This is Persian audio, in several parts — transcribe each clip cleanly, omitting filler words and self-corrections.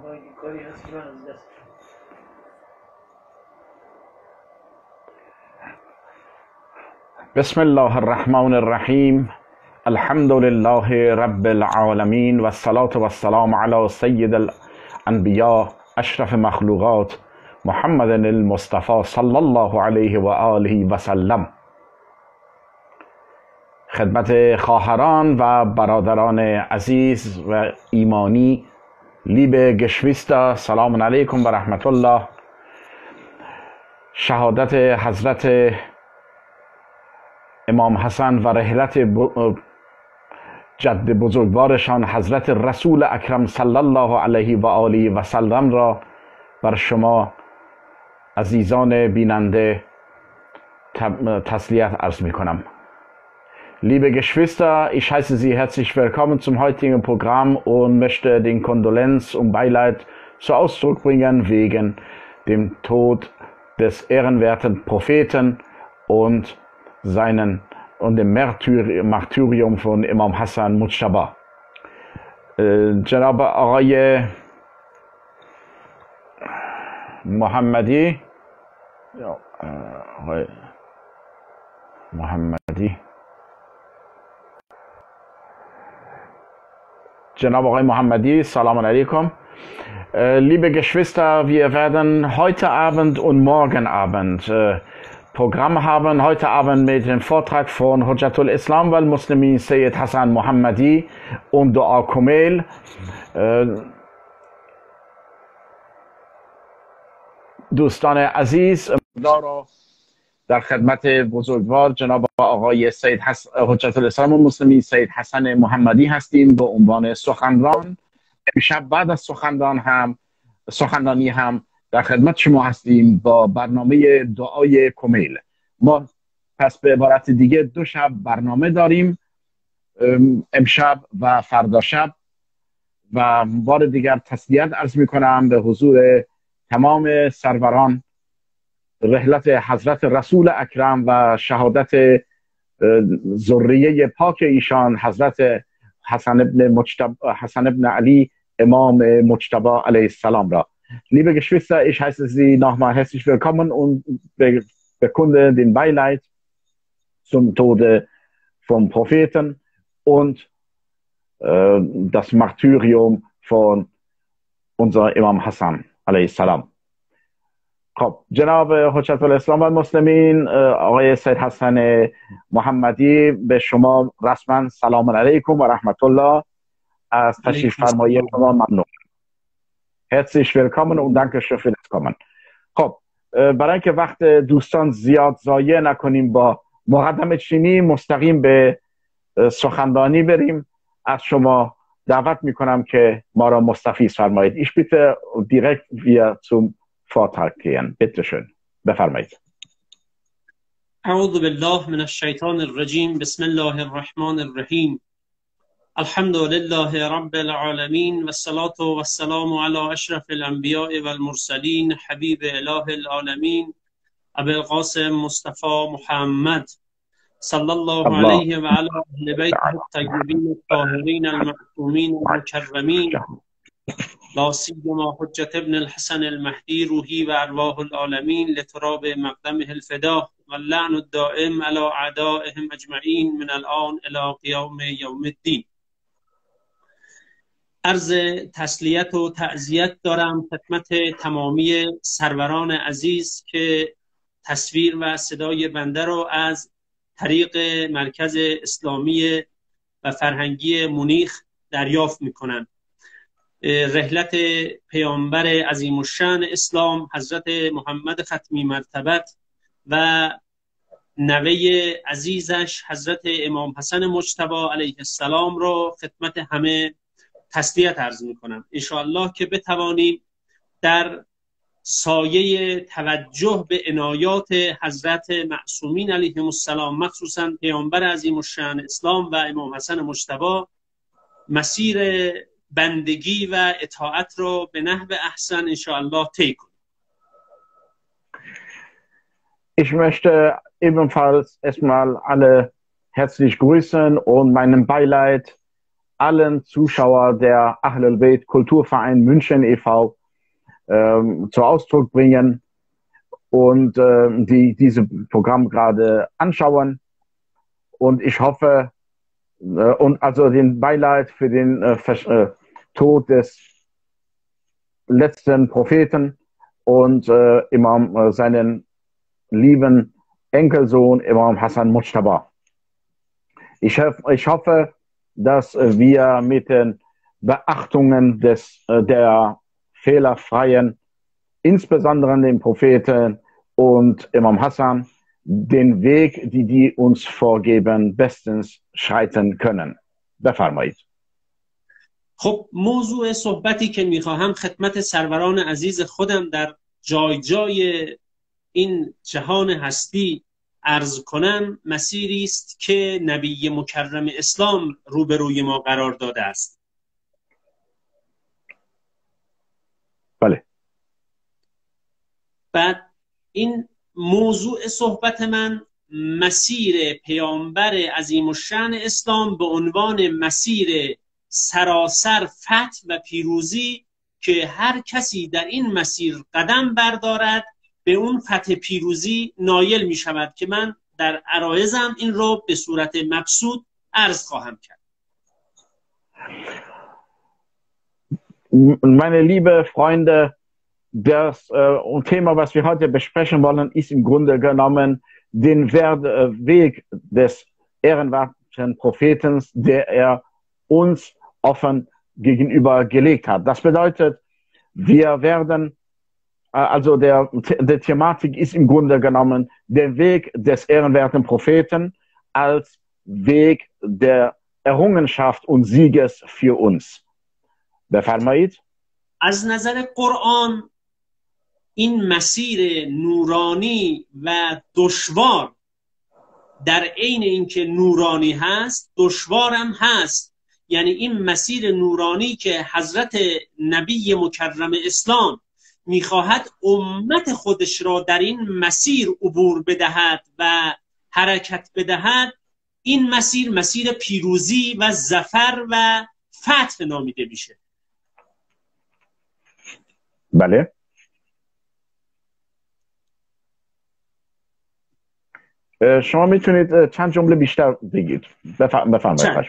بسم الله الرحمن الرحیم. الحمد لله رب العالمین و الصلاة و السلام علی سید الانبیاء اشرف مخلوقات محمد المصطفى صلی الله علیه و آله و سلم. خدمت خواهران و برادران عزیز و ایمانی، liebe Geschwister, سلام علیکم و رحمت الله. شهادت حضرت امام حسن و رحلت جد بزرگوارشان حضرت رسول اکرم صلی الله علیه و آله و سلم را بر شما عزیزان بیننده تسلیت عرض می کنم. Liebe Geschwister, ich heiße Sie herzlich willkommen zum heutigen Programm und möchte den Kondolenz und Beileid zu Ausdruck bringen wegen dem Tod des ehrenwerten Propheten und dem Martyrium von Imam Hassan Mujtaba. جناب آقای محمدی Salam alaikum. Liebe Geschwister, wir werden heute Abend und morgen Abend Programm haben. Heute Abend mit dem Vortrag von Hujjatul Islam wal Muslimin Sayyid Hassan Mohammadi und Dua Kumail. دوستان عزیز، در خدمت بزرگوار جناب آقای سید حجت الاسلام المسلمین سید حسن محمدی هستیم به عنوان سخنران. امشب بعد از سخنرانی هم در خدمت شما هستیم با برنامه دعای کمیل. ما پس به عبارت دیگه 2 شب برنامه داریم، امشب و فردا شب، و بار دیگر تسلیت عرض می کنم به حضور تمام سروران رحلت حضرت رسول اکرم و شهادت ذریه پاک ایشان حضرت حسن ابن علی امام مجتبی علیه السلام را. Liebe Geschwister, ich heiße Sie nochmal herzlich willkommen und bekunde den Beileid zum Tode vom Propheten und das Martyrium von unser Imam Hassan علیه السلام. خب جناب حجت الاسلام و المسلمین آقای سید حسن محمدی، به شما رسما سلام علیکم و رحمت الله. از تشریف فرمایی شما ممنون. herzlich willkommen und danke schön für das Kommen. خب برای اینکه وقت دوستان زیاد ضایع نکنیم با مقدمه چینی مستقیم به سخنرانی بریم، از شما دعوت میکنم که ما را مستفیض فرمایید. Ich bitte direkt wir zum Vortrag gehen. Bitte schön. بفرمایید. اعوذ بالله من الشیطان الرجیم. بسم الله الرحمن الرحیم. الحمد لله رب العالمین و الصلاة و السلام علی اشرف الانبیاء و المرسلین حبیب اله العالمین ابی القاسم مصطفی محمد صلی الله علیه و علی اهل بیته الطیبین الطاهرین المعصومین المکرمین، لا سیما حجت ابن الحسن المهدی روحی و ارواح العالمین لتراب مقدمه الفدا و اللعن الدائم علی اعدائهم اجمعین من الان الی قیام یوم الدین. عرض تسلیت و تعزیت دارم خدمت تمامی سروران عزیز که تصویر و صدای بنده را از طریق مرکز اسلامی و فرهنگی مونیخ دریافت می‌کنند. رحلت پیامبر عظیم الشأن اسلام حضرت محمد ختمی مرتبت و نوه عزیزش حضرت امام حسن مجتبی علیه السلام را خدمت همه تسلیت عرض می‌کنم. انشاءالله که بتوانیم در سایه توجه به عنایات حضرت معصومین علیهم السلام، مخصوصا پیامبر عظیم الشأن اسلام و امام حسن مجتبی، مسیر بندگی و اطاعت را به نحو احسن انشاءالله طی کنیم. Ich möchte ebenfalls erstmal alle herzlich grüßen und meinem Beileid allen Zuschauern der Ahlul Bayt Kulturverein München e.V. Zum Ausdruck bringen und die dieses Programm gerade anschauen. Und ich hoffe, und also den Beileid für den Tod des letzten Propheten und Imam seinen lieben Enkelsohn Imam Hassan Mujtaba. Ich hoffe, dass wir mit den Beachtungen der fehlerfreien, insbesondere dem Propheten und Imam Hassan, den Weg, die uns vorgeben, bestens schreiten können. بفرمایید. خب موضوع صحبتی که میخواهم خدمت سروران عزیز خودم در جای جای این جهان هستی عرض کنم مسیری است که نبی مکرم اسلام روبروی ما قرار داده است. بله. بعد این موضوع صحبت من مسیر پیامبر عظیم الشأن اسلام به عنوان مسیر سراسر فتح و پیروزی که هر کسی در این مسیر قدم بردارد به اون فتح پیروزی نایل می شود که من در عرایزم این رو به صورت مبسوط عرض خواهم کرد. Meine liebe Freunde, das Thema, was wir heute besprechen wollen, ist im Grunde genommen den Weg des ehrenwerten Propheten, der er uns offen gegenüber gelegt hat. Das bedeutet, wir werden, also der Thematik ist im Grunde genommen der Weg des ehrenwerten Propheten als Weg der Errungenschaft und Sieges für uns. بفرمایید. از نظر قرآن این مسیر نورانی و دشوار در عین اینکه نورانی هست دشوارم هست. یعنی این مسیر نورانی که حضرت نبی مکرم اسلام میخواهد امت خودش را در این مسیر عبور بدهد و حرکت بدهد، این مسیر پیروزی و ظفر و فتح نامیده میشه. بله. شما میتونید چند جمله بیشتر بگید. بفرمایید.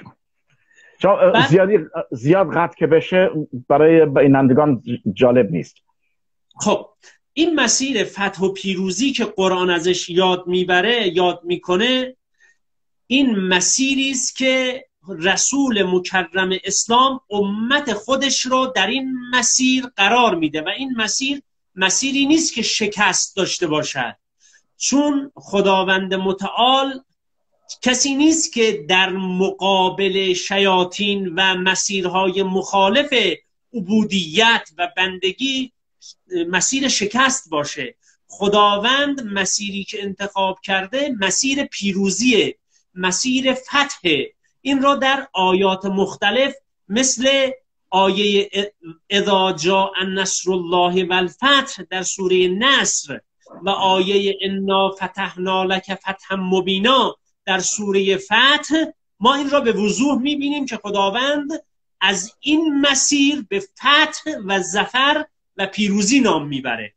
زیاد قطع که بشه برای بینندگان جالب نیست. خب این مسیر فتح و پیروزی که قرآن ازش یاد میکنه این مسیری است که رسول مکرم اسلام امت خودش رو در این مسیر قرار میده و این مسیری نیست که شکست داشته باشد، چون خداوند متعال کسی نیست که در مقابل شیاطین و مسیرهای مخالف عبودیت و بندگی مسیر شکست باشه. خداوند مسیری که انتخاب کرده مسیر پیروزیه، مسیر فتحه. این را در آیات مختلف مثل آیه اذا جاء نصر الله و الفتح در سوره نصر و آیه انا فتحنا لک فتحا مبینا در سوره فتح ما این را به وضوح میبینیم که خداوند از این مسیر به فتح و ظفر و پیروزی نام میبره.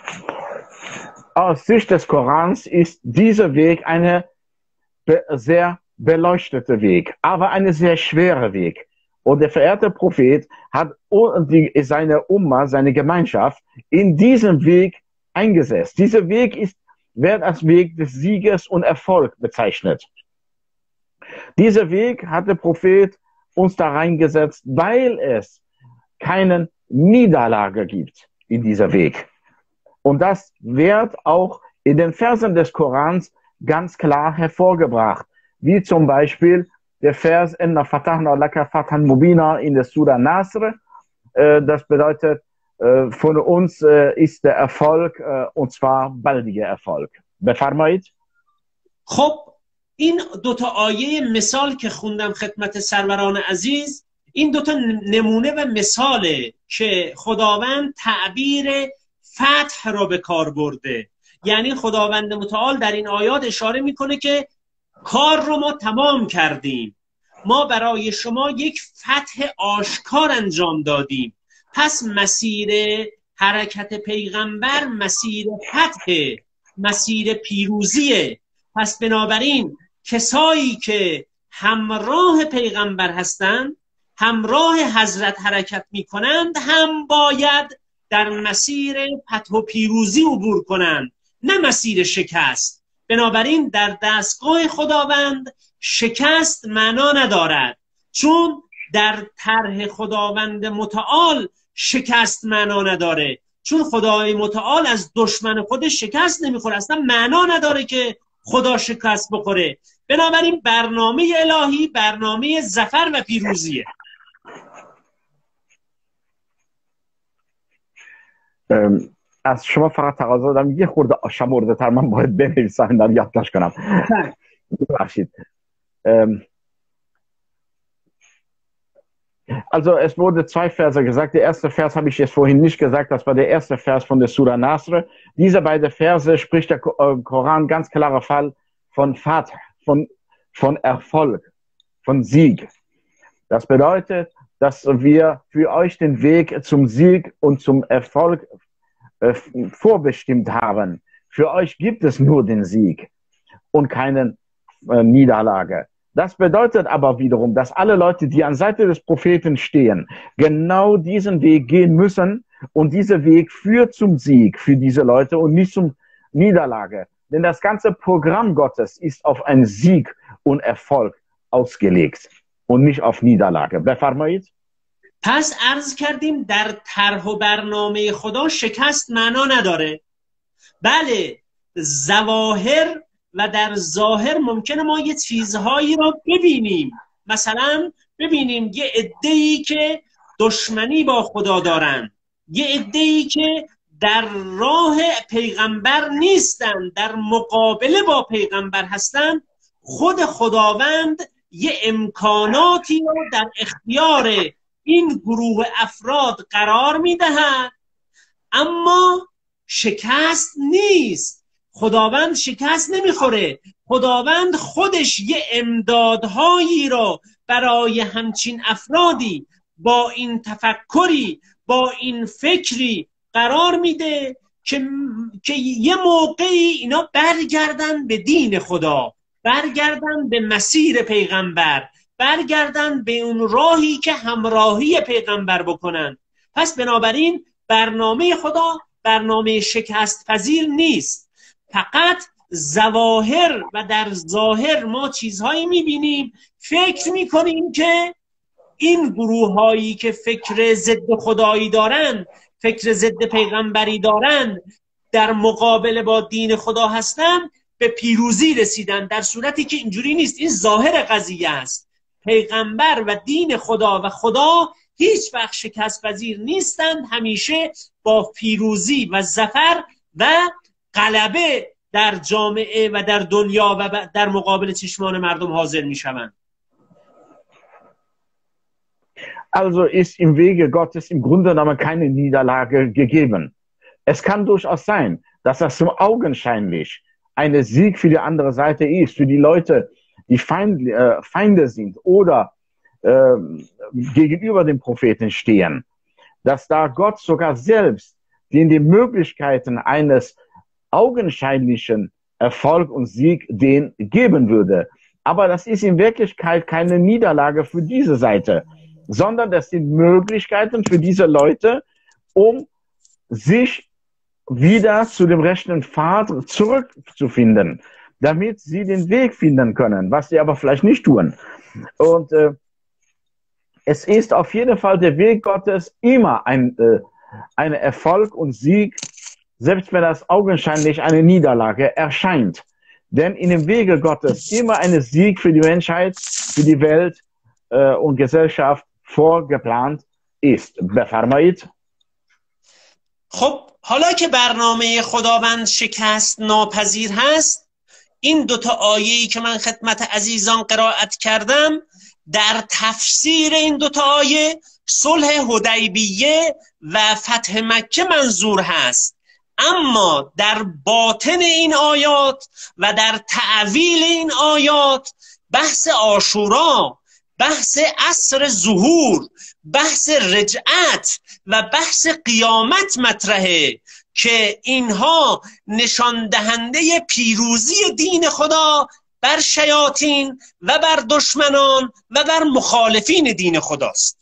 Aus Sicht des Korans ist dieser Weg eine sehr beleuchtete Weg, aber eine sehr schwere Weg. Und der verehrte Prophet hat seine Umma, seine Gemeinschaft in diesem Weg eingesetzt. Dieser Weg wird als Weg des Sieges und Erfolg bezeichnet. Dieser Weg hat der Prophet uns da reingesetzt, weil es keinen Niederlage gibt in dieser Weg. Und das wird auch in den Versen des Korans ganz klar hervorgebracht, wie zum Beispiel der Vers Inna fatahna laka fathan mubina in der Surah Nasr. Das bedeutet, von uns ist der Erfolg und zwar baldiger Erfolg. بفرمایید. خب این دوتا آیه مثال که خوندم خدمت سروران عزیز، این دوتا نمونه و مثاله که خداوند تعبیر فتح را به کار برده. یعنی خداوند متعال در این آیات اشاره میکنه که کار رو ما تمام کردیم، ما برای شما یک فتح آشکار انجام دادیم. پس مسیر حرکت پیغمبر مسیر فتح، مسیر پیروزیه. پس بنابراین کسایی که همراه پیغمبر هستند، همراه حضرت حرکت می کنند، هم باید در مسیر فتح و پیروزی عبور کنند، نه مسیر شکست. بنابراین در دستگاه خداوند شکست معنا ندارد، چون در طرح خداوند متعال شکست معنا نداره، چون خدای متعال از دشمن خودش شکست نمیخوره. اصلا معنا نداره که خدا شکست بخوره. بنابراین برنامه الهی برنامه ظفر و پیروزیه. از شما فقط تقاضا دارم یه خورده آشامرده تر من باید بنویسم در یادداشت کنم. ببخشید. Also es wurde zwei Verse gesagt. Der erste Vers habe ich jetzt vorhin nicht gesagt, das war der erste Vers von der Surah Nasr. Diese beiden Verse spricht der Koran ganz klarer Fall von Fath, von Erfolg, von Sieg. Das bedeutet, dass wir für euch den Weg zum Sieg und zum Erfolg vorbestimmt haben. Für euch gibt es nur den Sieg und keine Niederlage. Das bedeutet aber wiederum, dass alle Leute, die an Seite des Propheten stehen, genau diesen Weg gehen müssen, und dieser Weg führt zum Sieg für diese Leute und nicht zum Niederlage. Denn das ganze Programm Gottes ist auf einen Sieg und Erfolg ausgelegt und nicht auf Niederlage. بفرمایید. پس عرض کردیم در طرح و برنامه خدا شکست معنا نداره. بله، ظواهر و در ظاهر ممکنه ما یه چیزهایی رو ببینیم. مثلا ببینیم یه عده‌ای که دشمنی با خدا دارن، یه عده‌ای که در راه پیغمبر نیستن، در مقابله با پیغمبر هستن. خود خداوند یه امکاناتی رو در اختیار این گروه افراد قرار میدهد، اما شکست نیست. خداوند شکست نمیخوره. خداوند خودش یه امدادهایی رو برای همچین افرادی با این تفکری، با این فکری قرار میده که یه موقعی اینا برگردن به دین خدا، برگردن به مسیر پیغمبر، برگردن به اون راهی که همراهی پیغمبر بکنن. پس بنابراین برنامه خدا برنامه شکست پذیر نیست. فقط ظواهر و در ظاهر ما چیزهایی میبینیم، فکر میکنیم که این گروه هایی که فکر ضد خدایی دارن، فکر ضد پیغمبری دارن، در مقابله با دین خدا هستن، به پیروزی رسیدن، در صورتی که اینجوری نیست. این ظاهر قضیه است. پیغمبر و دین خدا و خدا هیچ وقت شکست پذیر نیستند، همیشه با پیروزی و ظفر و غلبه در جامعه و در دنیا و در مقابل چشمان مردم حاضر می شوند. Also ist im Wege Gottes im Grunde genommen keine Niederlage gegeben. Es kann durchaus sein, dass das zum augenscheinlich ein Sieg für die andere Seite ist, für die Leute, die Feinde sind oder gegenüber dem Propheten stehen, dass da Gott sogar selbst denen die Möglichkeiten eines augenscheinlichen Erfolg und Sieg den geben würde. Aber das ist in Wirklichkeit keine Niederlage für diese Seite, sondern das sind Möglichkeiten für diese Leute, um sich wieder zu dem rechten Pfad zurückzufinden, damit sie den Weg finden können, was sie aber vielleicht nicht tun. Und es ist auf jeden Fall der Weg Gottes immer ein Erfolg und Sieg, selbst wenn das augenscheinlich eine Niederlage erscheint. Denn in dem Wege Gottes immer ein Sieg für die Menschheit, für die Welt und Gesellschaft vorgeplant ist. بفرمایید. خب حالا که برنامه خداوند شکست ناپذیر هست، این دوتا آیه‌ای که من خدمت عزیزان قرائت کردم، در تفسیر این دوتا آیه صلح حدیبیه و فتح مکه منظور هست. اما در باطن این آیات و در تعویل این آیات بحث عاشورا، بحث عصر ظهور، بحث رجعت و بحث قیامت مطرحه که اینها نشان دهنده پیروزی دین خدا بر شیاطین و بر دشمنان و بر مخالفین دین خداست.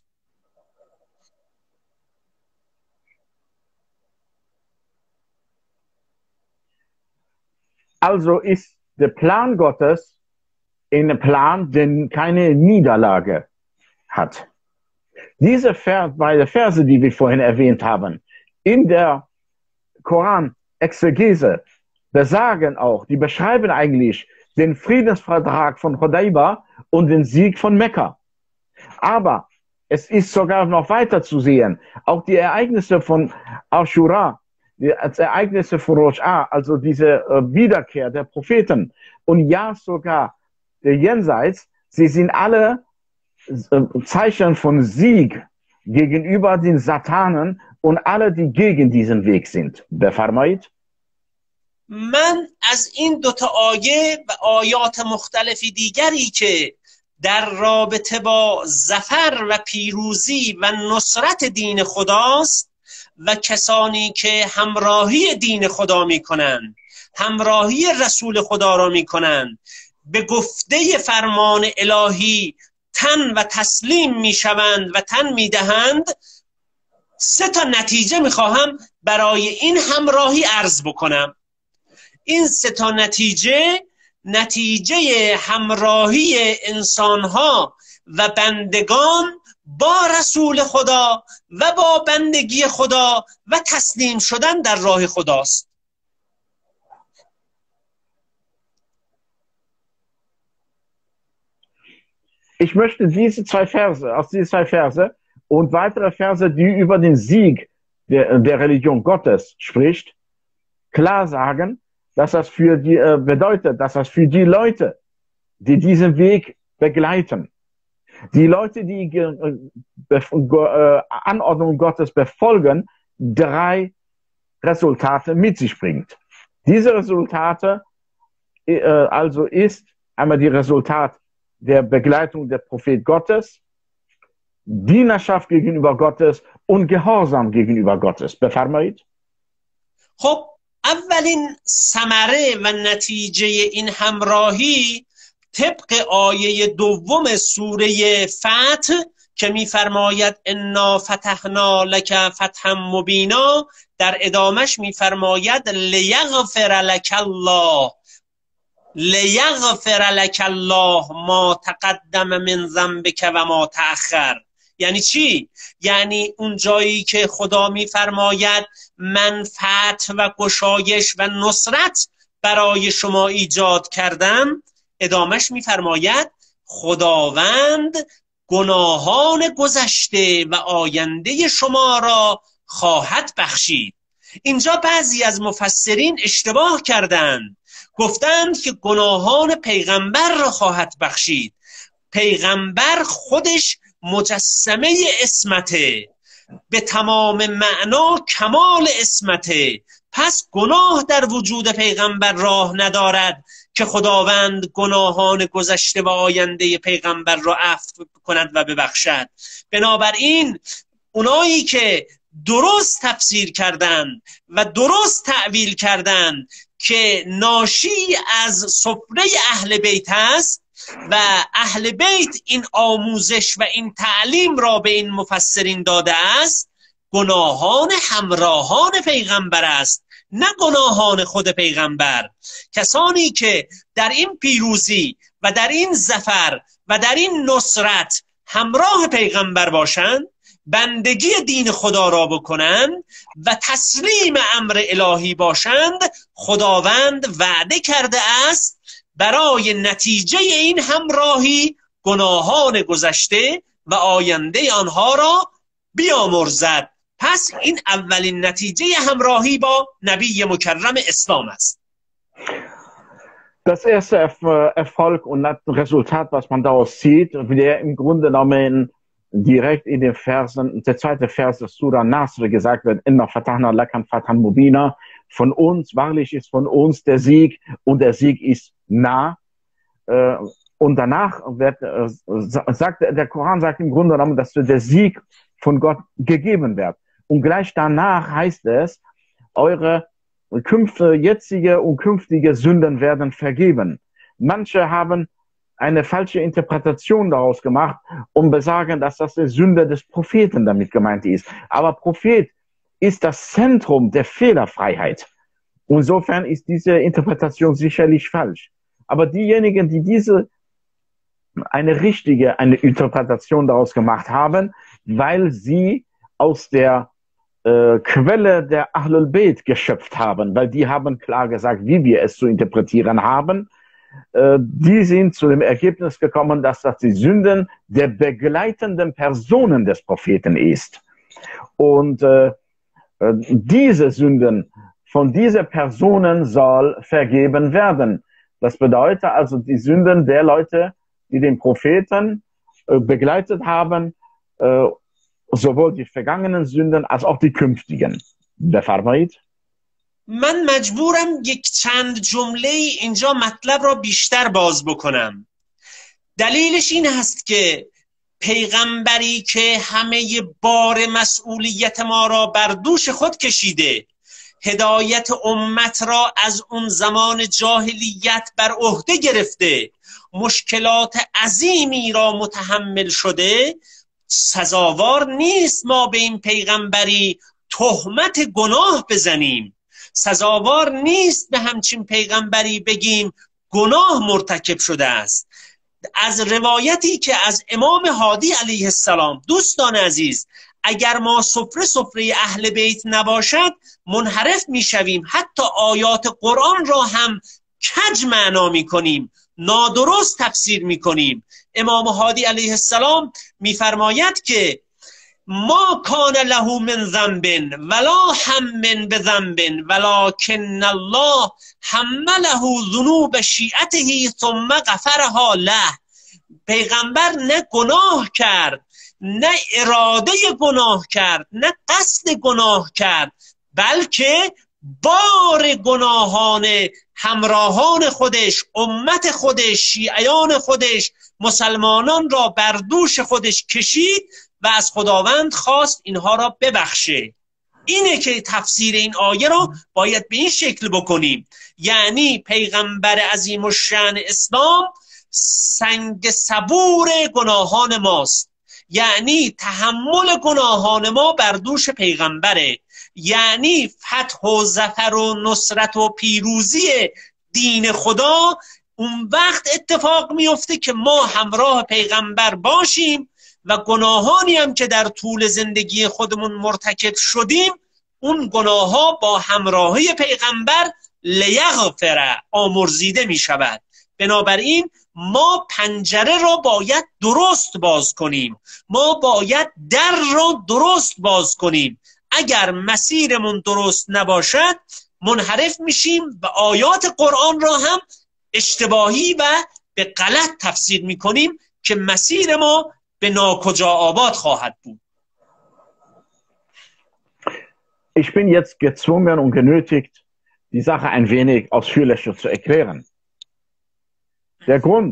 Also ist der Plan Gottes ein Plan, der keine Niederlage hat. Diese beiden Verse, die wir vorhin erwähnt haben, in der Koran-Exegese besagen auch, die beschreiben eigentlich den Friedensvertrag von Hudaybah und den Sieg von Mekka. Aber es ist sogar noch weiter zu sehen, auch die Ereignisse von Ashura, die Ereignisse von Rosh A, also diese Wiederkehr der Propheten und ja sogar der Jenseits, sie sind alle Zeichen von Sieg gegenüber den Satanen und alle, die gegen diesen Weg sind. بفرمایید. من از این دوتا آیه و آیات مختلف دیگری که در رابطه با ظفر و پیروزی و نصرت دین خداست و کسانی که همراهی دین خدا میکنند، همراهی رسول خدا را میکنند، به گفته فرمان الهی تن و تسلیم میشوند و تن میدهند، سه تا نتیجه میخواهم برای این همراهی عرض بکنم. این سه تا نتیجه همراهی انسانها و بندگان با رسول خدا و با بندگی خدا و تسلیم شدن در راه خداست. Ich möchte diese aus diesen zwei Verse und weitere Verse, die über den Sieg der Religion Gottes spricht, klar sagen, dass das für die bedeutet, dass das für die Leute, die diesen Weg begleiten, die Leute, die Anordnungen Gottes befolgen, drei Resultate mit sich bringt. Diese Resultate also ist einmal die Resultat der Begleitung der Prophet Gottes, Dienerschaft gegenüber Gottes und Gehorsam gegenüber Gottes. بفرمایید. خب اولین ثمره و نتیجه این همراهی طبق آیه دوم سوره فتح که میفرماید انا فتحنا لک فتحا مبینا، در ادامش میفرماید لیغفر لک الله، لیغفر لک الله ما تقدم من ذنبک و ما تأخر. یعنی چی؟ یعنی اون جایی که خدا میفرماید من فتح و گشایش و نصرت برای شما ایجاد کردم، ادامش میفرماید خداوند گناهان گذشته و آینده شما را خواهد بخشید. اینجا بعضی از مفسرین اشتباه کردند، گفتند که گناهان پیغمبر را خواهد بخشید. پیغمبر خودش مجسمه عصمته، به تمام معنا کمال عصمته، پس گناه در وجود پیغمبر راه ندارد که خداوند گناهان گذشته و آینده پیغمبر را عفو کند و ببخشد. بنابراین اونایی که درست تفسیر کردند و درست تعویل کردند که ناشی از سفره اهل بیت است و اهل بیت این آموزش و این تعلیم را به این مفسرین داده است، گناهان همراهان پیغمبر است، نه گناهان خود پیغمبر. کسانی که در این پیروزی و در این ظفر و در این نصرت همراه پیغمبر باشند، بندگی دین خدا را بکنند و تسلیم امر الهی باشند، خداوند وعده کرده است برای نتیجه این همراهی گناهان گذشته و آینده آنها را بیامرزد. پس این اولین نتیجه همراهی با نبی مکرم اسلام است. Das erste Erfolg und Resultat, was man daraus sieht, der im Grunde genommen direkt in den Versen, der zweite Vers des Surah Nasr gesagt wird, Inna fatahna lakan fathan mubina, von uns, wahrlich ist von uns der Sieg und der Sieg ist nah. Und danach wird, sagt der Koran sagt im Grunde genommen, dass der Sieg von Gott gegeben wird. Und gleich danach heißt es, eure jetzige und künftige Sünden werden vergeben. Manche haben eine falsche Interpretation daraus gemacht und besagen, dass das die Sünde des Propheten damit gemeint ist. Aber Prophet ist das Zentrum der Fehlerfreiheit. Insofern ist diese Interpretation sicherlich falsch. Aber diejenigen, die eine Interpretation daraus gemacht haben, weil sie aus der Quelle der Ahlul Bayt geschöpft haben, weil die haben klar gesagt, wie wir es zu interpretieren haben. Die sind zu dem Ergebnis gekommen, dass das die Sünden der begleitenden Personen des Propheten ist. Und diese Sünden von dieser Personen soll vergeben werden. Das bedeutet also die Sünden der Leute, die den Propheten begleitet haben, sowohl die vergangenen Sünden als auch die künftigen. بفرمایید. من مجبورم یک چند جمله اینجا مطلب را بیشتر باز بکنم. دلیلش این هست که پیغمبری که همه بار مسئولیت ما را بر دوش خود کشیده، هدایت امت را از اون زمان جاهلیت بر عهده گرفته، مشکلات عظیمی را متحمل شده، سزاوار نیست ما به این پیغمبری تهمت گناه بزنیم. سزاوار نیست به همچین پیغمبری بگیم گناه مرتکب شده است. از روایتی که از امام هادی علیه السلام، دوستان عزیز، اگر ما سفره اهل بیت نباشد منحرف میشویم، حتی آیات قرآن را هم کج معنا میکنیم، نادرست تفسیر میکنیم. امام هادی علیه السلام میفرماید که ما کان له من ذنب ولا هم بذنب ولکن الله حمله ذنوب شیعته ثم غفرها له. پیغمبر نه گناه کرد، نه اراده گناه کرد، نه قصد گناه کرد، بلکه بار گناهان همراهان خودش، امت خودش، شیعیان خودش، مسلمانان را بر دوش خودش کشید و از خداوند خواست اینها را ببخشه. اینه که تفسیر این آیه را باید به این شکل بکنیم. یعنی پیغمبر عظیم الشأن اسلام سنگ صبور گناهان ماست، یعنی تحمل گناهان ما بر دوش پیغمبره، یعنی فتح و ظفر و نصرت و پیروزی دین خدا اون وقت اتفاق میفته که ما همراه پیغمبر باشیم و گناهانی هم که در طول زندگی خودمون مرتکب شدیم، اون گناه ها با همراهی پیغمبر لیغفر آمرزیده می شود. بنابراین ما پنجره را باید درست باز کنیم، ما باید در را درست باز کنیم. اگر مسیرمون درست نباشد منحرف میشیم و آیات قرآن را هم اشتباهی و به غلط تفسیر میکنیم که مسیر ما به ناکجا آباد خواهد بود. Ich bin jetzt gezwungen und genötigt, die Sache ein wenig ausführlicher zu erklären. Der Grund,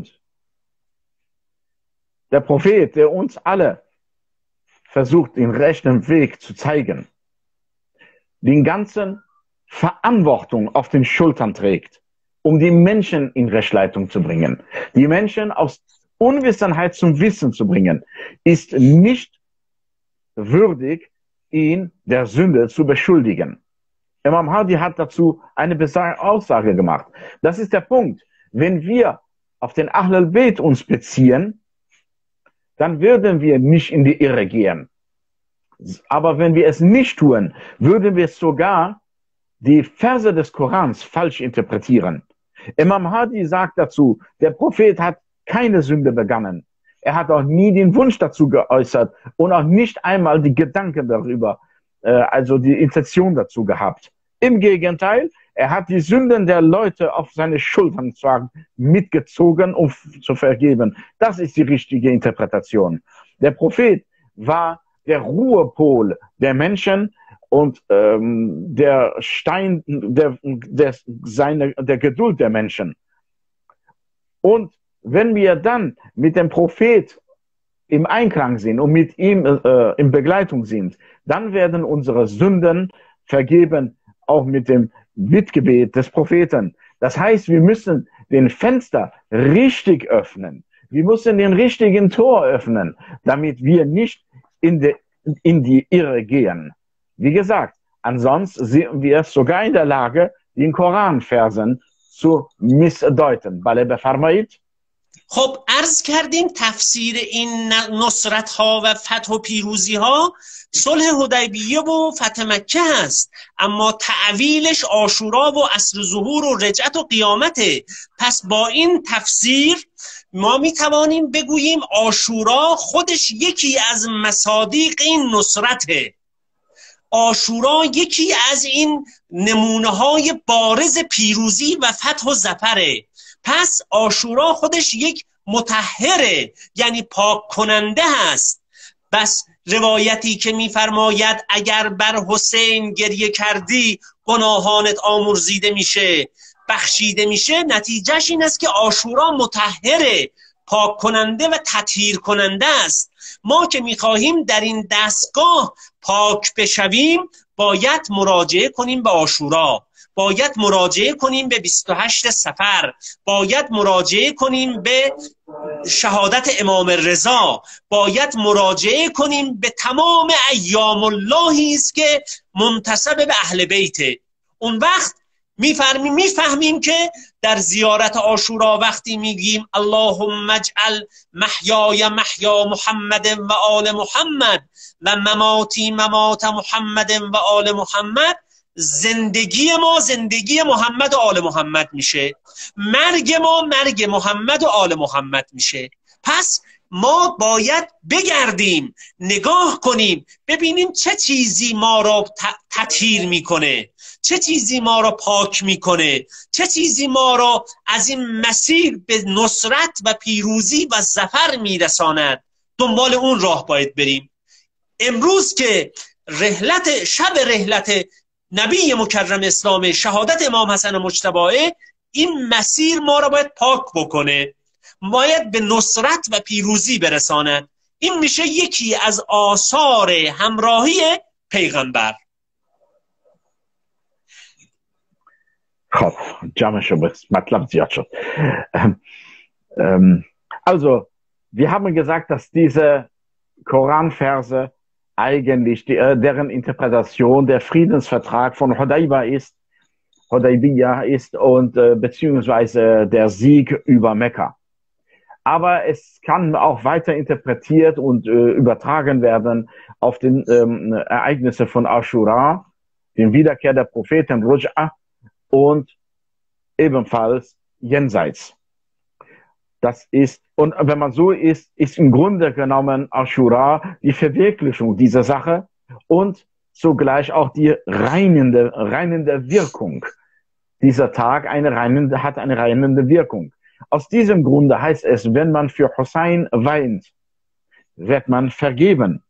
der Prophet, der uns alle versucht, den rechten Weg zu zeigen, den ganzen Verantwortung auf den Schultern trägt, um die Menschen in Rechtsleitung zu bringen, die Menschen aus Unwissenheit zum Wissen zu bringen, ist nicht würdig, ihn der Sünde zu beschuldigen. Imam Hadi hat dazu eine Aussage gemacht. Das ist der Punkt. Wenn wir auf den Ahlul Bayt uns beziehen, dann würden wir nicht in die Irre gehen. Aber wenn wir es nicht tun, würden wir sogar die Verse des Korans falsch interpretieren. Imam Hadi sagt dazu, der Prophet hat keine Sünde begangen. Er hat auch nie den Wunsch dazu geäußert und auch nicht einmal die Gedanken darüber, also die Intention dazu gehabt. Im Gegenteil, er hat die Sünden der Leute auf seine Schultern zwar mitgezogen, um zu vergeben. Das ist die richtige Interpretation. Der Prophet war der Ruhepol der Menschen und der Stein der Geduld der Menschen. Und wenn wir dann mit dem Prophet im Einklang sind und mit ihm in Begleitung sind, dann werden unsere Sünden vergeben, auch mit dem Bittgebet des Propheten. Das heißt, wir müssen den Fenster richtig öffnen. Wir müssen den richtigen Tor öffnen, damit wir nicht in die Irre gehen. Wie gesagt, ansonsten sind wir sogar in der Lage, den Koranversen zu missdeuten. بله بفرمایید. خب عرض کردیم تفسیر این نصرت ها و فتح و پیروزی ها صلح حدیبیه و فتح مکه هست، اما تعویلش عاشورا و عصر ظهور و رجعت و قیامته. پس با این تفسیر ما می توانیم بگوییم عاشورا خودش یکی از مصادیق این نصرته. عاشورا یکی از این نمونه های بارز پیروزی و فتح و ظفره. پس عاشورا خودش یک مطهره، یعنی پاک کننده هست. بس روایتی که میفرماید اگر بر حسین گریه کردی گناهانت آمرزیده میشه، بخشیده میشه، نتیجهش این است که عاشورا مطهره، پاک کننده و تطهیر کننده است. ما که میخواهیم در این دستگاه پاک بشویم باید مراجعه کنیم به عاشورا، باید مراجعه کنیم به 28 صفر، باید مراجعه کنیم به شهادت امام رضا، باید مراجعه کنیم به تمام ایام اللهی است که منتسب به اهل بیته. اون وقت میفهمیم که در زیارت عاشورا وقتی میگیم اللهم اجعل محیای محیا محمد و آل محمد و مماتی ممات محمد و آل محمد، زندگی ما زندگی محمد و آل محمد میشه، مرگ ما مرگ محمد و آل محمد میشه. پس ما باید بگردیم نگاه کنیم ببینیم چه چیزی ما را تطهیر میکنه، چه چیزی ما را پاک میکنه، چه چیزی ما را از این مسیر به نصرت و پیروزی و ظفر میرساند. دنبال اون راه باید بریم. امروز که شب رحلت نبی مکرم اسلام شهادت امام حسن مجتبی، این مسیر ما را باید پاک بکنه، باید به نصرت و پیروزی برساند. این میشه یکی از آثار همراهی پیغمبر. خب جمعش مطلب زیاد شد. Also, wir haben gesagt, dass diese Koranverse eigentlich deren Interpretation der Friedensvertrag von Hudaybiyah ist und beziehungsweise der Sieg über Mekka. Aber es kann auch weiter interpretiert und übertragen werden auf die Ereignisse von Ashura, den Wiederkehr der Propheten Ruj'a und ebenfalls jenseits. Das ist, und wenn man so ist im Grunde genommen Ashura die Verwirklichung dieser Sache und zugleich auch die reinende Wirkung. Dieser Tag hat eine reinende Wirkung. Aus diesem Grunde heißt es, wenn man für Hussein weint, wird man vergeben.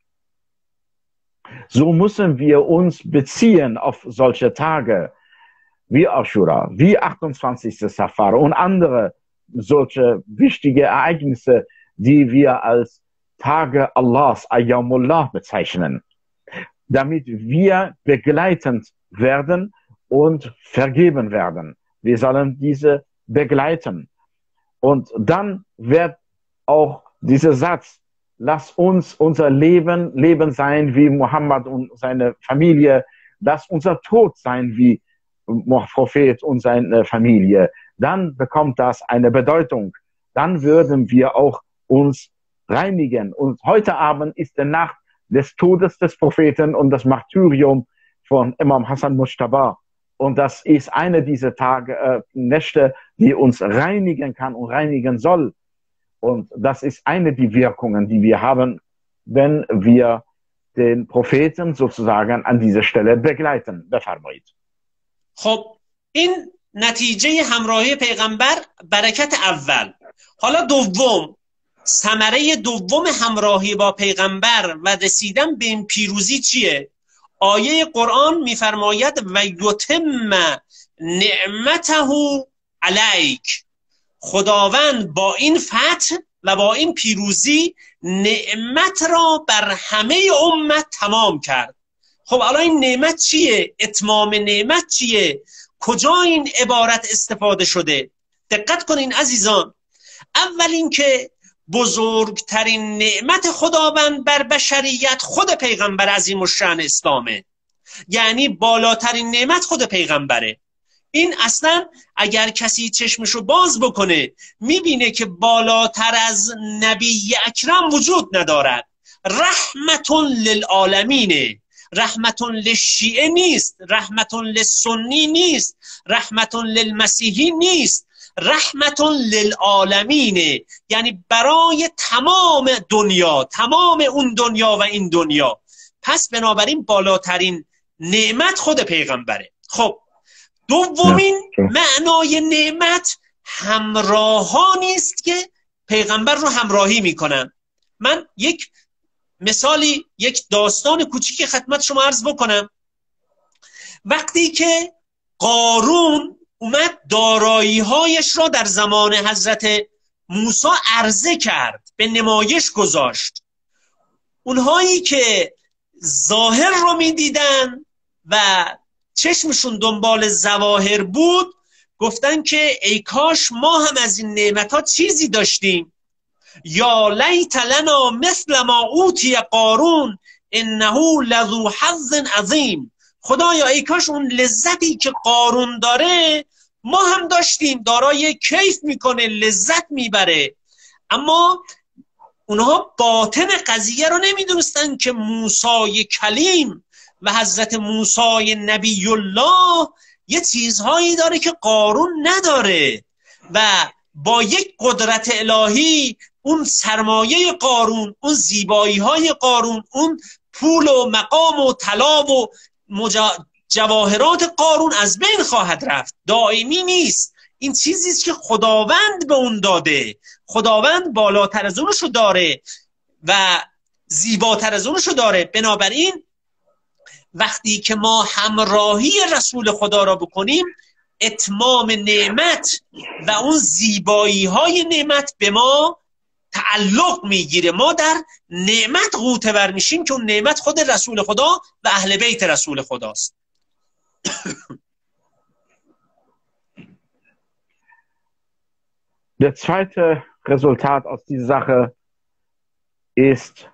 So müssen wir uns beziehen auf solche Tage wie Ashura, wie 28. Safar und andere solche wichtige Ereignisse, die wir als Tage Allahs, Ayyamullah bezeichnen, damit wir begleitend werden und vergeben werden. Wir sollen diese begleiten. Und dann wird auch dieser Satz, lass uns unser Leben sein wie Muhammad und seine Familie, lass unser Tod sein wie Prophet und seine Familie, dann bekommt das eine Bedeutung. Dann würden wir auch uns reinigen. Und heute Abend ist die Nacht des Todes des Propheten und das Martyrium von Imam Hassan Mujtaba. Und das ist eine dieser Nächte, die uns reinigen kann und reinigen soll. Und das ist eine der Wirkungen, die wir haben, wenn wir den Propheten sozusagen an dieser Stelle begleiten. بفرمایید. خب این نتیجه همراهی پیغمبر برکت اول. حالا دوم، ثمره دوم همراهی با پیغمبر و رسیدن به این پیروزی چیه؟ آیه قرآن میفرماید و یتم نعمته علیک، خداوند با این فتح و با این پیروزی نعمت را بر همه امت تمام کرد. خب الان این نعمت چیه؟ اتمام نعمت چیه؟ کجا این عبارت استفاده شده؟ دقت کنین عزیزان. اول اینکه بزرگترین نعمت خداوند بر بشریت خود پیغمبر عظیم الشأن اسلامه، یعنی بالاترین نعمت خود پیغمبره. این اصلا اگر کسی چشمشو باز بکنه میبینه که بالاتر از نبی اکرم وجود ندارد. رحمت للعالمینه، رحمت للشیعه نیست، رحمت للسنی نیست، رحمت للمسیحی نیست، رحمت للعالمینه، یعنی برای تمام دنیا، تمام اون دنیا و این دنیا. پس بنابراین بالاترین نعمت خود پیغمبره. خب دومین معنای نعمت همراهانی است که پیغمبر رو همراهی میکنن. من یک مثالی، یک داستان کوچیکی خدمت شما عرض بکنم. وقتی که قارون اومد دارایی‌هایش را در زمان حضرت موسی عرضه کرد، به نمایش گذاشت، اونهایی که ظاهر رو میدیدن و چشمشون دنبال ظواهر بود گفتن که ای کاش ما هم از این نعمت‌ها چیزی داشتیم. یا لیت لنا مثل ما اوتی قارون انه لذو حظ عظیم. خدایا ای کاش اون لذتی که قارون داره ما هم داشتیم. دارای کیف میکنه، لذت میبره. اما اونها باطن قضیه رو نمیدونستن که موسی کلیم و حضرت موسی نبی الله یه چیزهایی داره که قارون نداره و با یک قدرت الهی اون سرمایه قارون، اون زیبایی های قارون، اون پول و مقام و طلا و جواهرات قارون از بین خواهد رفت، دائمی نیست. این چیزیست که خداوند به اون داده. خداوند بالاتر از اونشو داره و زیباتر از اونشو داره. بنابراین وقتی که ما همراهی رسول خدا را بکنیم اتمام نعمت و اون زیبایی های نعمت به ما تعلق میگیره. ما در نعمت غوطه ور میشیم که اون نعمت خود رسول خدا و اهل بیت رسول خداست. Der zweite Resultat aus dieser Sache ist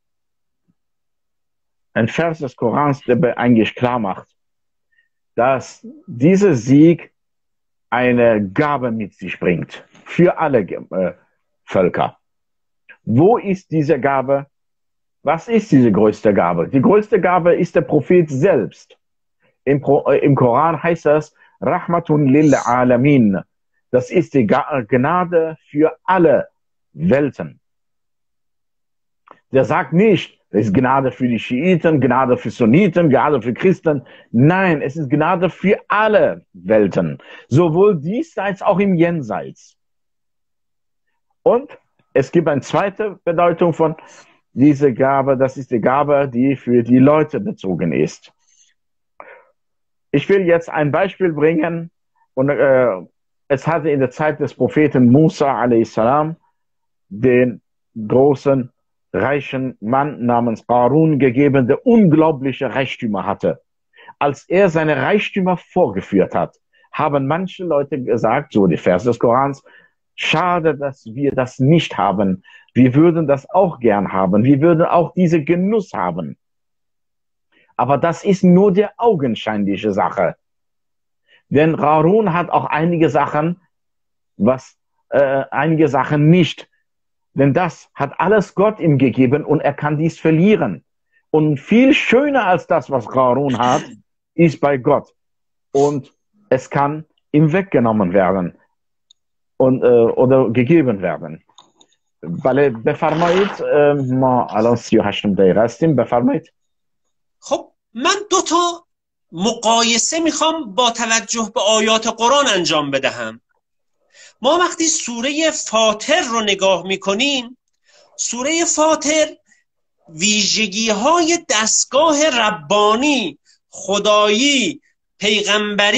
ein Vers des Korans, der eigentlich klar macht, dass dieser Sieg eine Gabe mit sich bringt für alle Völker. Wo ist diese Gabe? Was ist diese größte Gabe? Die größte Gabe ist der Prophet selbst. Im Koran heißt das Rahmatun lil Alamin. Das ist die Gnade für alle Welten. Der sagt nicht, es ist Gnade für die Schiiten, Gnade für Sunniten, Gnade für Christen. Nein, es ist Gnade für alle Welten. Sowohl diesseits auch im Jenseits. Und es gibt eine zweite Bedeutung von dieser Gabe. Das ist die Gabe, die für die Leute bezogen ist. Ich will jetzt ein Beispiel bringen. Und es hatte in der Zeit des Propheten Musa a.s. den großen reichen Mann namens Qarun gegeben, der unglaubliche Reichtümer hatte. Als er seine Reichtümer vorgeführt hat, haben manche Leute gesagt, so die Verse des Korans, schade, dass wir das nicht haben. Wir würden das auch gern haben. Wir würden auch diese Genuss haben. Aber das ist nur die augenscheinliche Sache. Denn Qarun hat auch einige Sachen, einige Sachen nicht. Denn das hat alles Gott ihm gegeben und er kann dies verlieren. Und viel schöner als das, was Qarun hat, ist bei Gott. Und es kann ihm weggenommen werden und, oder gegeben werden. بله بفرمایید ما الان 38 دقیقه هستیم. بفرمایید. خب من دو تا مقایسه میخوام با توجه به آیات قرآن انجام بدهم. ما وقتی سوره فاطر رو نگاه میکنیم، سوره فاطر ویژگی های دستگاه ربانی، خدایی، پیغمبری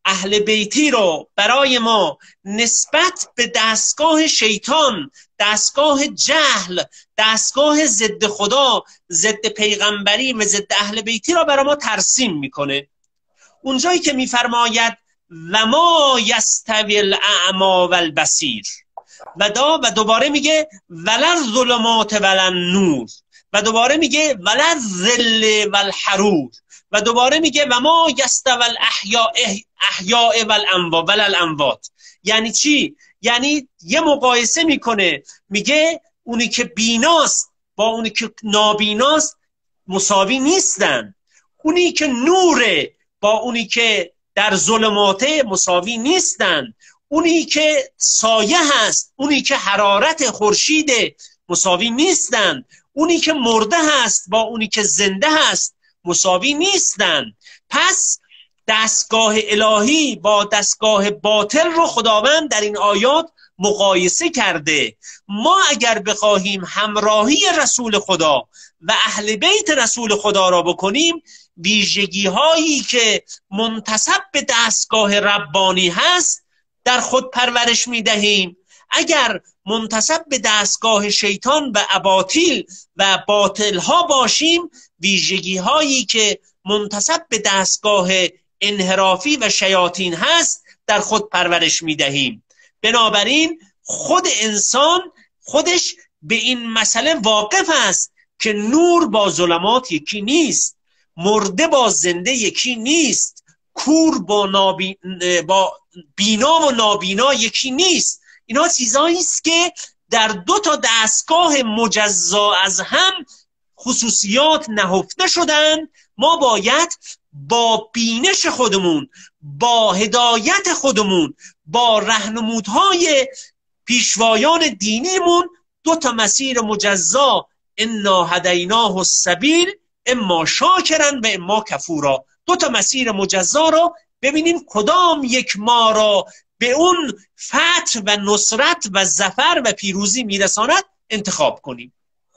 اهل بیتی رو برای ما نسبت به دستگاه شیطان، دستگاه جهل، دستگاه ضد خدا، ضد پیغمبری و ضد اهل بیتی را برای ما ترسیم میکنه. اونجایی که میفرماید و ما یستوی الاعمی والبصیر و دوباره میگه ولا ظلمات ولا نور، و دوباره میگه ولا ذل والحرور، و دوباره میگه و ما یستوی الاحیاء والاموات. یعنی چی؟ یعنی یه مقایسه میکنه، میگه اونی که بیناست با اونی که نابیناست مساوی نیستن، اونی که نوره با اونی که در ظلماته مساوی نیستن، اونی که سایه هست، اونی که حرارت خورشید مساوی نیستن، اونی که مرده هست با اونی که زنده هست مساوی نیستن. پس دستگاه الهی با دستگاه باطل رو خداوند در این آیات مقایسه کرده. ما اگر بخواهیم همراهی رسول خدا و اهل بیت رسول خدا را بکنیم، ویژگی هایی که منتسب به دستگاه ربانی هست در خود پرورش می دهیم. اگر منتسب به دستگاه شیطان و اباطیل و باطل ها باشیم، ویژگی هایی که منتسب به دستگاه انحرافی و شیاطین هست در خود پرورش می دهیم. بنابراین خود انسان خودش به این مسئله واقف است که نور با ظلمات یکی نیست، مرده با زنده یکی نیست، کور با بینا و نابینا یکی نیست. اینا چیزایی است که در دو تا دستگاه مجزا از هم خصوصیات نهفته شدن. ما باید با بینش خودمون، با هدایت خودمون، با راهنمودهای پیشوایان دینیمون دو تا مسیر مجزا، انا هدیناه السبیل اما شاکرا و اما کفورا، دو تا مسیر مجزا رو ببینیم کدام یک ما را به اون فتح و نصرت و ظفر و پیروزی میرساند انتخاب کنیم.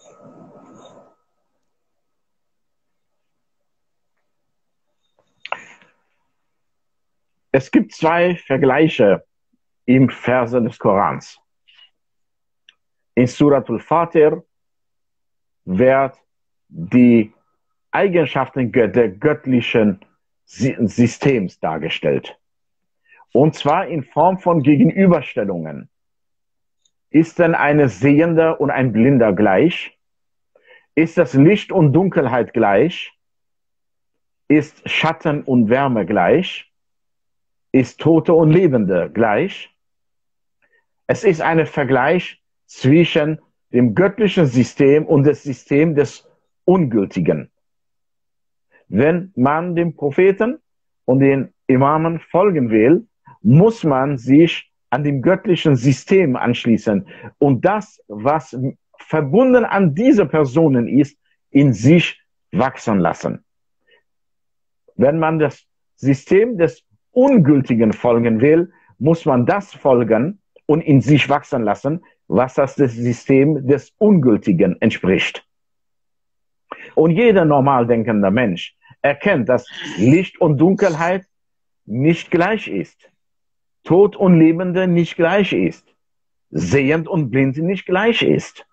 Es gibt zwei Vergleiche im Verse des Korans. In Surat al-Fatir wird die Eigenschaften des göttlichen Systems dargestellt. Und zwar in Form von Gegenüberstellungen. Ist denn eine Sehende und ein Blinder gleich? Ist das Licht und Dunkelheit gleich? Ist Schatten und Wärme gleich? Ist Tote und Lebende gleich? Es ist ein Vergleich zwischen dem göttlichen System und dem System des Ungültigen. Wenn man dem Propheten und den Imamen folgen will, muss man sich an dem göttlichen System anschließen und das, was verbunden an diese Personen ist, in sich wachsen lassen. Wenn man das System des Ungültigen folgen will, muss man das folgen und in sich wachsen lassen, was das System des Ungültigen entspricht. Und jeder normal denkende Mensch erkennt, dass Licht und Dunkelheit nicht gleich ist, Tod und Lebende nicht gleich ist, Sehend und Blind nicht gleich ist.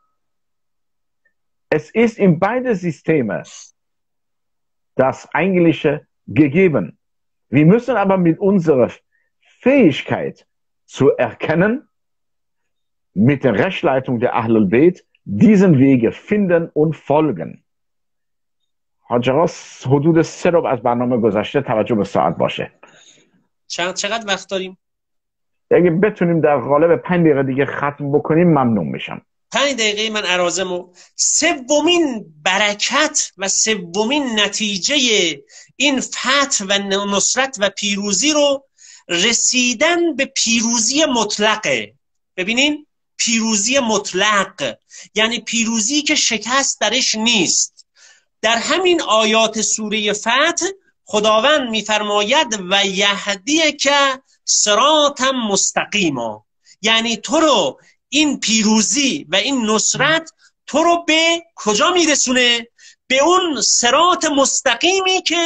Es ist in beide Systeme das Eigentliche gegeben. Wir müssen aber mit unserer Fähigkeit zu erkennen, mit der Rechtsleitung der Ahlul Bayt, diesen Wege finden und folgen. حاجراس حدود 3 ربع از برنامه گذشته، توجه به ساعت باشه. چقدر وقت داریم؟ اگه بتونیم در قالب 5 دقیقه دیگه ختم بکنیم ممنون میشم. 5 دقیقه من عرازمو. سومین برکت و سومین نتیجه این فتح و نصرت و پیروزی رو رسیدن به پیروزی مطلقه. ببینین، پیروزی مطلق یعنی پیروزی که شکست درش نیست. در همین آیات سوره فتح خداوند میفرماید و یهدیک صراطا مستقیما، یعنی تو رو این پیروزی و این نصرت تو رو به کجا میرسونه؟ به اون صراط مستقیمی که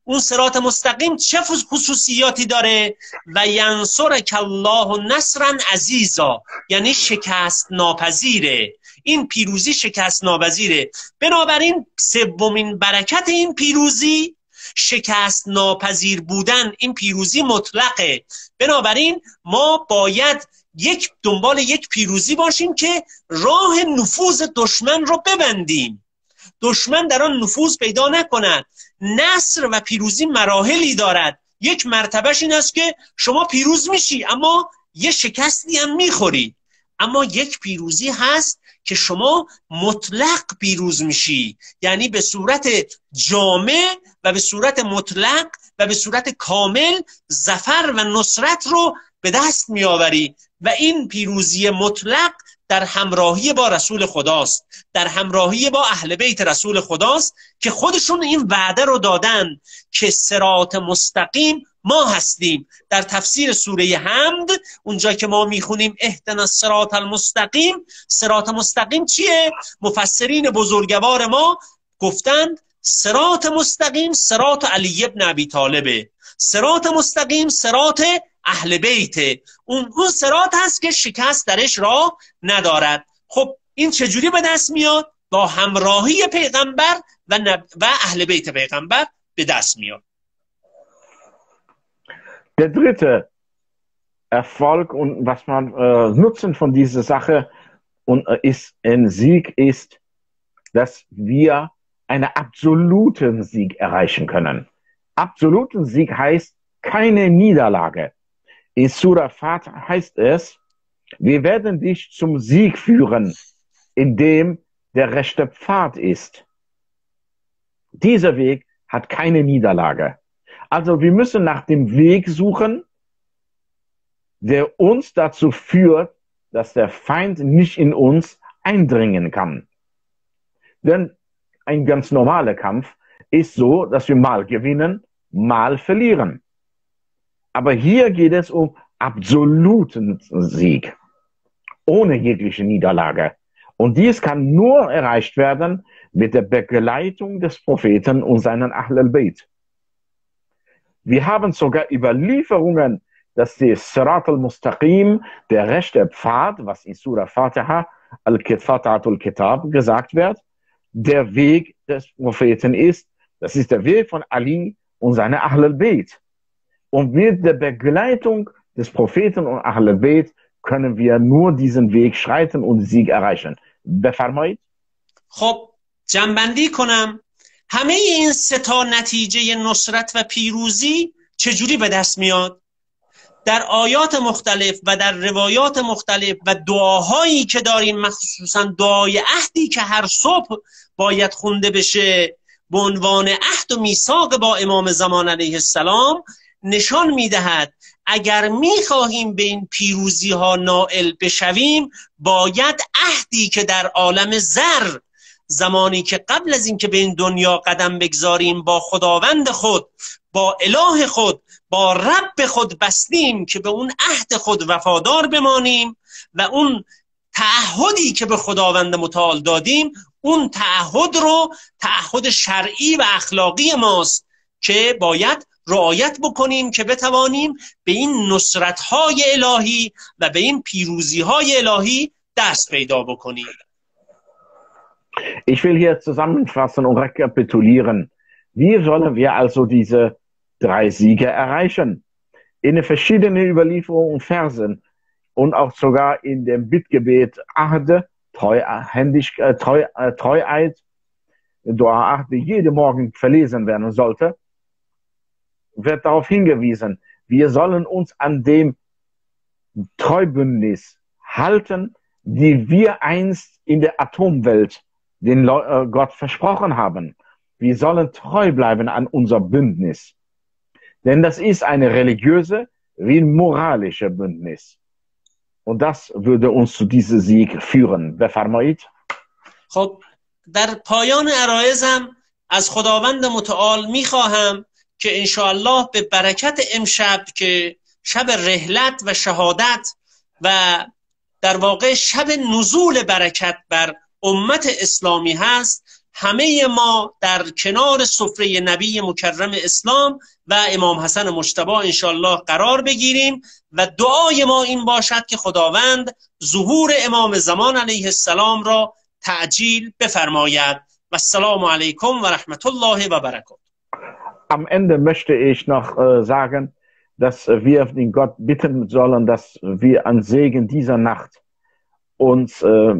اون صراط مستقیم چه خصوصیاتی داره؟ و ینصرک الله نصرا عزیزا، یعنی شکست ناپذیره. این پیروزی شکست ناپذیره. بنابراین سومین برکت این پیروزی شکست ناپذیر بودن، این پیروزی مطلقه. بنابراین ما باید دنبال یک پیروزی باشیم که راه نفوذ دشمن رو ببندیم، دشمن در آن نفوذ پیدا نکند. نصر و پیروزی مراحلی دارد. یک مرتبهش این است که شما پیروز میشی اما یه شکستی هم میخوری. اما یک پیروزی هست که شما مطلق پیروز میشی، یعنی به صورت جامع و به صورت مطلق و به صورت کامل ظفر و نصرت رو به دست میآوری. و این پیروزی مطلق در همراهی با رسول خداست، در همراهی با اهل بیت رسول خداست که خودشون این وعده رو دادن که صراط مستقیم ما هستیم. در تفسیر سوره حمد اونجا که ما میخونیم اهدنا الصراط المستقیم، صراط مستقیم چیه؟ مفسرین بزرگوار ما گفتند صراط مستقیم صراط علی ابن ابی طالبه، صراط مستقیم صراط اهل بیت، اون صراط هست که شکست درش راه ندارد. خب این چجوری به دست میاد؟ با همراهی پیغمبر و اهل بیت پیغمبر به دست میاد. Der dritte Erfolg und was man Nutzen von dieser Sache und ist ein Sieg ist, dass wir einen absoluten Sieg erreichen können. Absoluten Sieg heißt keine Niederlage. In Surah Fat heißt es, wir werden dich zum Sieg führen, indem der rechte Pfad ist. Dieser Weg hat keine Niederlage. Also wir müssen nach dem Weg suchen, der uns dazu führt, dass der Feind nicht in uns eindringen kann. Denn ein ganz normaler Kampf ist so, dass wir mal gewinnen, mal verlieren. Aber hier geht es um absoluten Sieg, ohne jegliche Niederlage. Und dies kann nur erreicht werden mit der Begleitung des Propheten und seinen Ahl al-Bayt. Wir haben sogar Überlieferungen, dass die Sirat al-Mustaqim, der rechte Pfad, was in Surah Fatiha, Al-Fathatul Kitab gesagt wird, der Weg des Propheten ist. Das ist der Weg von Ali und seiner Ahl al-Bayt. Und mit der Begleitung des Propheten und Ahl al-Bayt können wir nur diesen Weg schreiten und Sieg erreichen. بفرمایید. خب جنبندی کنم. همه این سه تا نتیجه نصرت و پیروزی چجوری به دست میاد؟ در آیات مختلف و در روایات مختلف و دعاهایی که داریم، مخصوصا دعای عهدی که هر صبح باید خونده بشه به عنوان عهد و میثاق با امام زمان علیه السلام، نشان میدهد اگر میخواهیم به این پیروزی ها نائل بشویم باید عهدی که در عالم زر، زمانی که قبل از اینکه به این دنیا قدم بگذاریم، با خداوند خود، با اله خود، با رب خود بستیم که به اون عهد خود وفادار بمانیم و اون تعهدی که به خداوند متعال دادیم، اون تعهد شرعی و اخلاقی ماست که باید رعایت بکنیم که بتوانیم به این نصرت‌های الهی و به این پیروزی‌های الهی دست پیدا بکنیم. Ich will hier zusammenfassen und rekapitulieren. Wie sollen wir also diese 3 Siege erreichen? In den verschiedenen Überlieferungen und Versen und auch sogar in dem Bittgebet Ahde, Treueid, Dua Ahde, jeden Morgen verlesen werden sollte, wird darauf hingewiesen, wir sollen uns an dem Treubündnis halten, die wir einst in der Atomwelt den Gott versprochen haben. Wir sollen treu bleiben an unser Bündnis. Denn das ist eine religiöse wie ein moralische Bündnis. Und das würde uns zu diesem Sieg führen. بفرمایید. خب در پایان عرایزم از خداوند متعال میخواهم که انشاءالله به برکت امشب که شب رحلت و شهادت و در واقع شب نزول برکت بر امت اسلامی هست، همه ما در کنار سفره نبی مکرم اسلام و امام حسن مجتبی انشالله قرار بگیریم و دعای ما این باشد که خداوند ظهور امام زمان علیه السلام را تعجیل بفرماید. و السلام علیکم و رحمت الله و برکاته. Am Ende möchte ich noch sagen, dass wir den Gott bitten sollen, dass wir an Segen dieser Nacht uns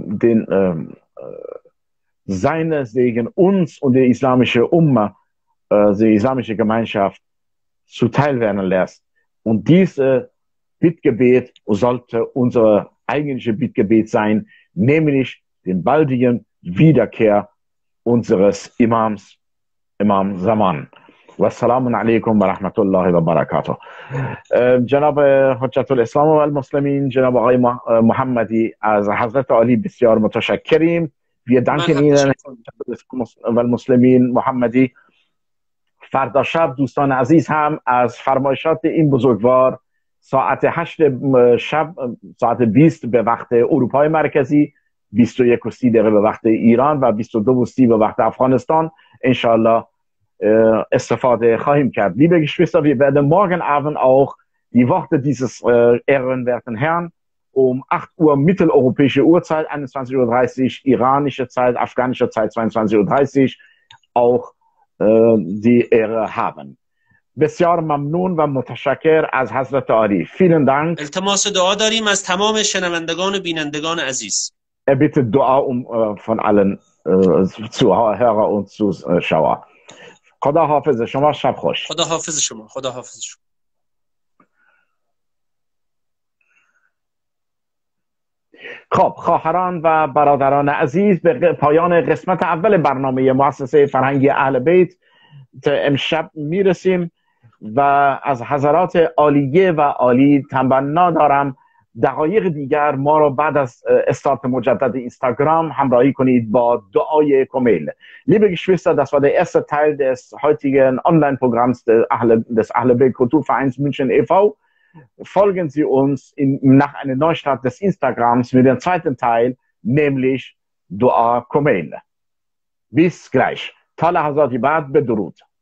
seine Segen uns und die islamische Umma, die islamische Gemeinschaft zuteil werden lässt. Und dieses Bittgebet sollte unser eigentliches Bittgebet sein, nämlich den baldigen Wiederkehr unseres Imams, Imam Zaman. والسلام عليكم ورحمة الله وبركاته. جناب حجت الاسلام و المسلمین، جناب آقای محمدی، از حضرت عالی بسیار متشکریم. Wir danken Ihnen و المسلمین محمدی. فردا شب دوستان عزیز هم از فرمایشات این بزرگوار ساعت 8 شب، ساعت 20 به وقت اروپای مرکزی، 21:30 به وقت ایران و 22:30 به وقت افغانستان انشالله Estafade خواهیم کرد. Liebe Geschwister, wir werden morgen Abend auch die Worte dieses ehrenwerten Herrn um 8 Uhr mitteleuropäische Uhrzeit, 21:30 Uhr iranische Zeit, afghanische Zeit 22:30 Uhr auch die Ehre haben. بسیار ممنون و متشکر از حضرت عالی. Vielen Dank. التماس دعا داریم از تمام شنوندگان و بینندگان عزیز. Bitte Dua von allen Zuhörer und Zuschauer. خدا حافظ شما، شب خوش. خدا حافظ شما. خدا حافظ شما. خب خواهران و برادران عزیز، به پایان قسمت اول برنامه مؤسسه فرهنگی اهل بیت امشب میرسیم و از حضرات عالیه و عالی تمنا دارم دقایق دیگر ما رو بعد از استارت مجدد Instagram همراهی کنید با Duaye Komel. Liebe Geschwister, das war der erste Teil des heutigen Online-Programms des Ahle-Beyt Kulturvereins München e.V. Folgen Sie uns nach einem Neustart des Instagrams mit dem zweiten Teil, nämlich Dua Komel. Bis gleich. Ta lahazati ba'd, bedurud.